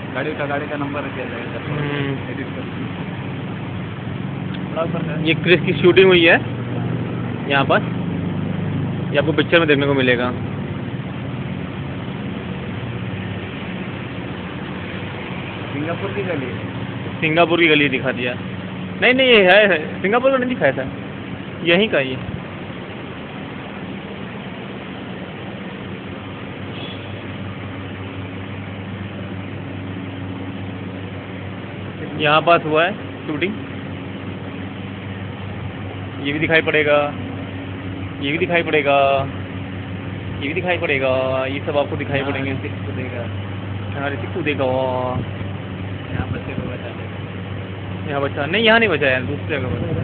गाड़ी का नंबर दिया जाएगा। एडिट कर ये क्रिस की शूटिंग हुई है यहाँ पर, ये आपको पिक्चर में देखने को मिलेगा। सिंगापुर की गली, सिंगापुर की गली दिखा दिया। नहीं नहीं, ये है सिंगापुर का नहीं दिखाया था, यहीं का ये। यहाँ पास हुआ है शूटिंग, ये भी दिखाई पड़ेगा, ये भी दिखाई पड़ेगा, ये भी दिखाई पड़ेगा, ये सब आपको दिखाई पड़ेंगे। यहाँ ऋतिक को देगा, यहाँ बच्चे को बचा देगा। यहाँ बच्चा नहीं, यहाँ नहीं बचा है, दूसरी जगह बचा।